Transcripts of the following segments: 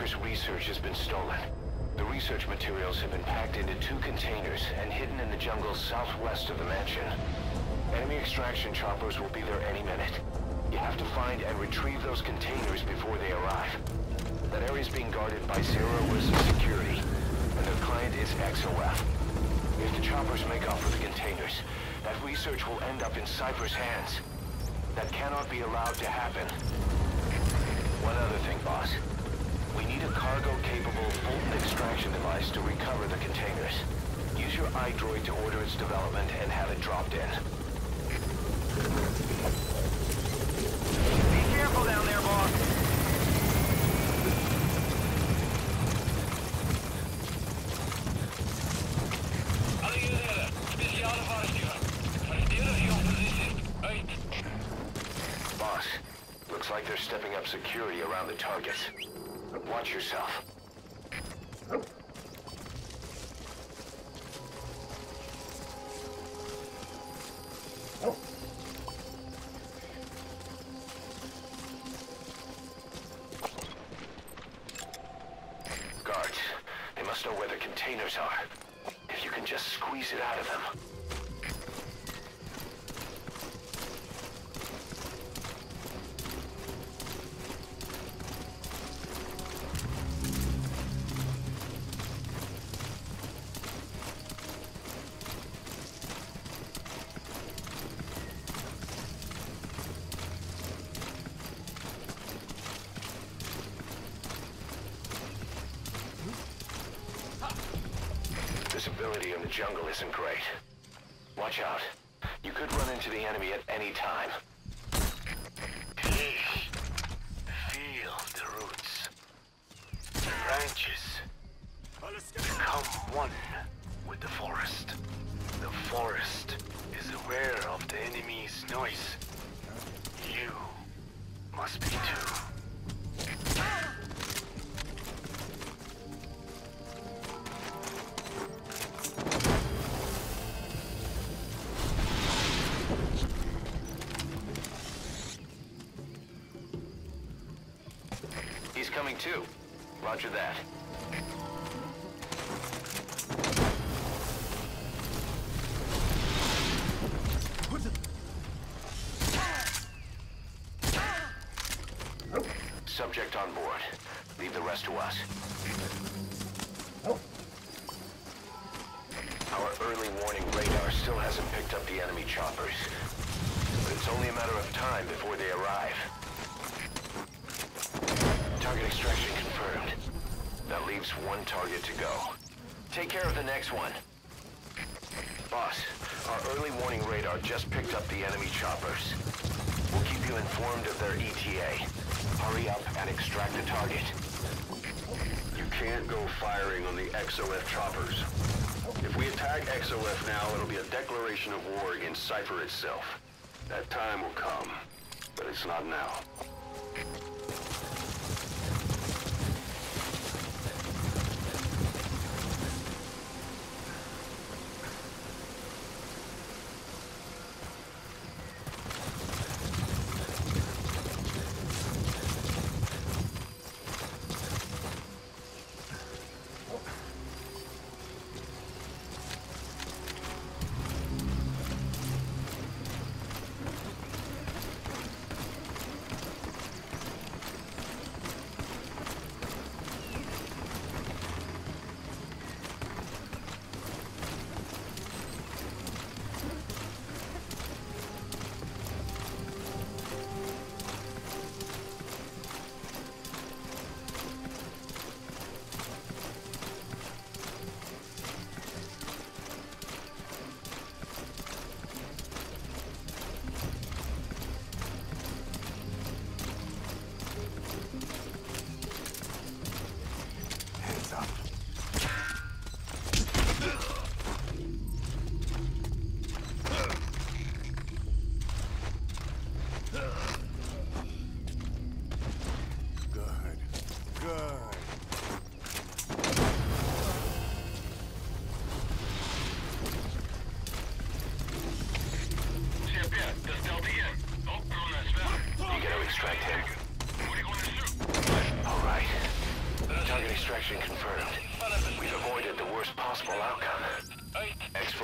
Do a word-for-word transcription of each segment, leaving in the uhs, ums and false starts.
chopper's research has been stolen. The research materials have been packed into two containers and hidden in the jungle southwest of the mansion. Enemy extraction choppers will be there any minute. You have to find and retrieve those containers before they arrive. That area is being guarded by zero-risk security, and their client is X O F. If the choppers make off with the containers, that research will end up in Cypher's hands. That cannot be allowed to happen. One other thing, boss. We need a cargo-capable Fulton extraction device to recover the containers. Use your iDroid to order its development and have it dropped in. Be careful down there, boss. Alle eenheden, speciale waarschuwing. Verdedig jouw positie. Uit. Boss, looks like they're stepping up security around the targets. Watch yourself. Guards, they must know where the containers are. If you can just squeeze it out of them. Visibility in the jungle isn't great. Watch out. You could run into the enemy at any time. Please, feel the roots. The branches. Become one with the forest. The forest is aware of the enemy's noise. You must be too. He's coming too. Roger that. Subject on board. Leave the rest to us. Our early warning radar still hasn't picked up the enemy choppers. But it's only a matter of time before they arrive. Target extraction confirmed. That leaves one target to go. Take care of the next one. Boss, our early warning radar just picked up the enemy choppers. We'll keep you informed of their E T A. Hurry up and extract the target. You can't go firing on the X O F choppers. If we attack X O F now, it'll be a declaration of war against Cypher itself. That time will come, but it's not now.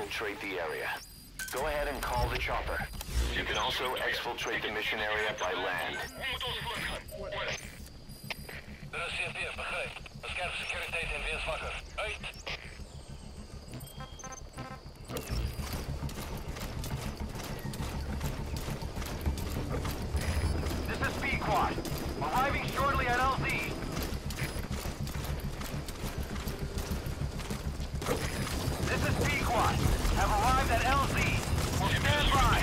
exfiltrate the area. Go ahead and call the chopper. You can also exfiltrate the mission area by land. De C P F begrijpt. Scherpsecuriteeit en weersvakker. Uit! This is Speed Quad. Arriving shortly at L Z. This is Speed Quad. Have arrived at L Z. We'll stand by.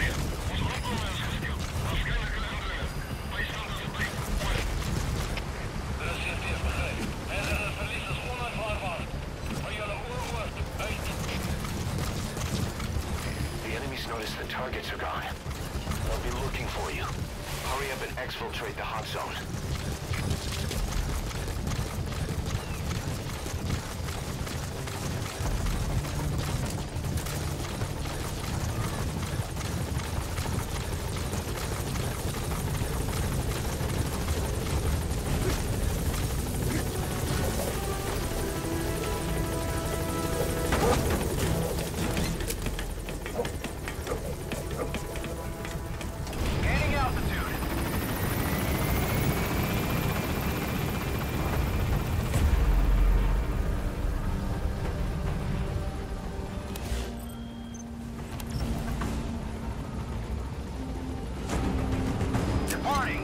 The enemies notice the targets are gone. They'll be looking for you. Hurry up and exfiltrate the hot zone. Gaining altitude. Departing.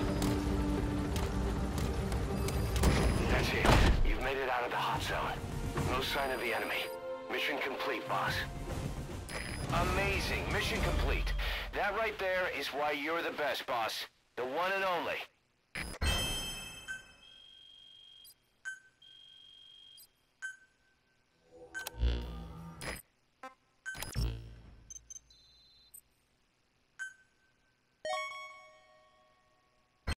That's it. You've made it out of the hot zone. No sign of the enemy. Mission complete, boss. Amazing. Mission complete. That right there is why you're the best, boss. The one and only.